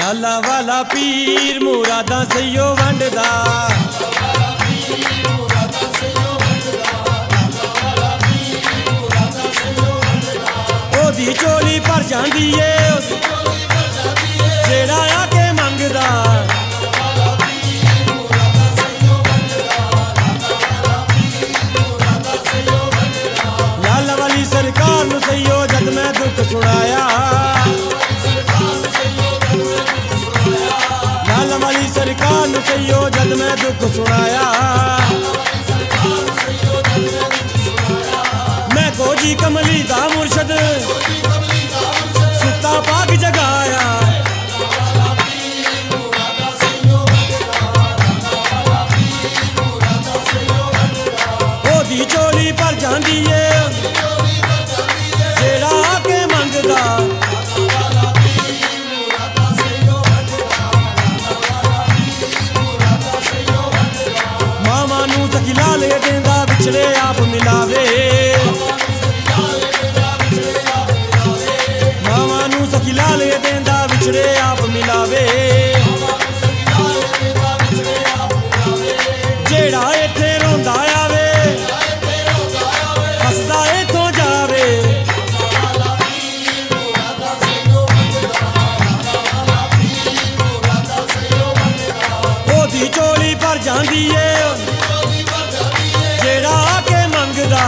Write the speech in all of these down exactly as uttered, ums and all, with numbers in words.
लाला वाला पीर मुरादा सईयो वंडदा, ओदी चोली भर जांदी ए जेड़ा आके मंगदा। लाला वाली सरकार नूं सईयो जद मैं दुख सुनाया, लाला वाली सरकार नूं सईयो जद मैं दुख सुनाया। मैं गोजी कमली दा मुर्शद सुता पाग जगाया, ओदी चोली भर जांदी ए जेड़ा आके मंगदा। मामा नूं सखी लाले देंदा विछड़े आप मिलावे, मामा नूं सखी लाले देंदा विछड़े आप मिलावे। जेड़ा इत्थे रोंदा आवे हसदा इत्थों जावे, ओदी चोली भर जांदी ए जेड़ा आके मंगदा।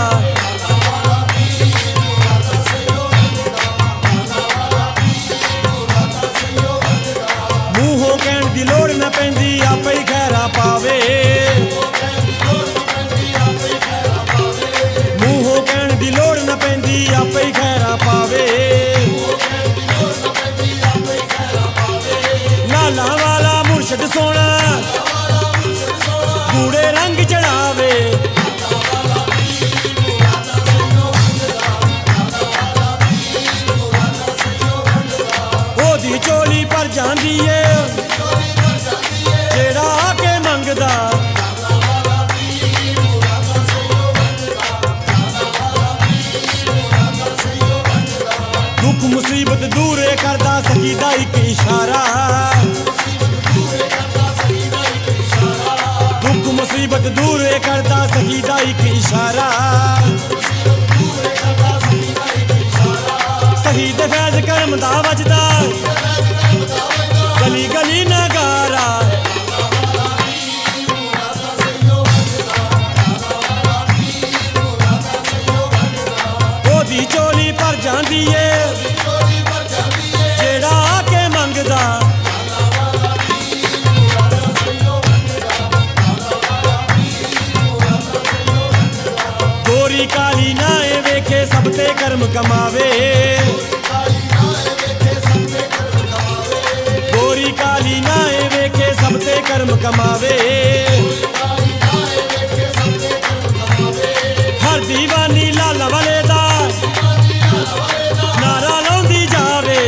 मूहों कहण दी लोड़ न पैंदी आपे ही खैरा पावे, मूहों कहण दी लोड़ न पैंदी आपे ही खैरा पावे। लाला वाला मुर्शद सोना गूड़े रंग चढ़ावे, ओदी चोली भर जांदी ए जेड़ा आके मंगदा। दुख मुसीबत दूर करदा सखी दा इक इशारा, दुख मुसीबत दूर करदा सखी दा इक इशारा। सही दे फैज करम दा वजदा गली गली नगारा, ओदी चोली भर जांदी ए जेड़ा आके मंगदा। गोरी काली नाए वेखे सब ते कर्म कमावे, गोरी काली नाए वेखे सब ते कर्म कमावे। हर दीवानी लाला वाले दा नारा लाउंदी जावे,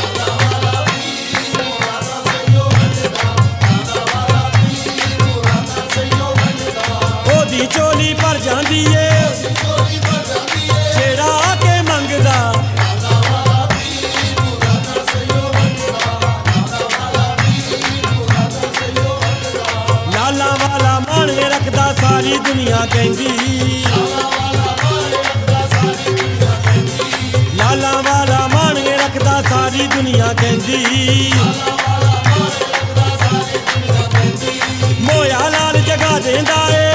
ओदी चोली भर जांदी ए जेड़ा आके मंगदा। लाला वाला माने रखदा सारी दुनिया कहंदी, लाला वाला माने रखदा सारी दुनिया कहंदी। मोया लाल जगा देंदा ए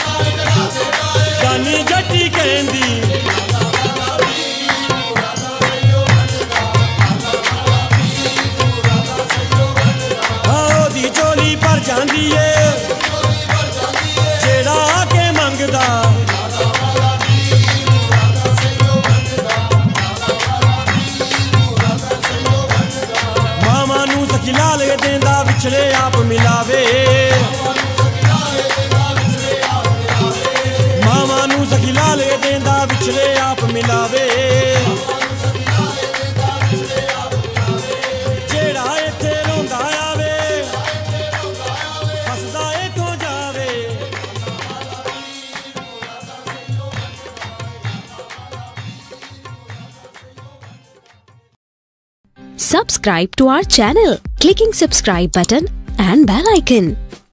गानी जट्टी कहंदी, ओदी चोली भर जांदी ए जेड़ा आके मंगदा। मामा नूं सखी लाले देंदा विछड़े आप मिलावे, मामा नूं सखी लाले देंदा विछड़े आप मिलावे। जेड़ा इत्थे रोंदा आवे हसदा इत्थों जावे। Subscribe to our channel clicking subscribe button and bell icon.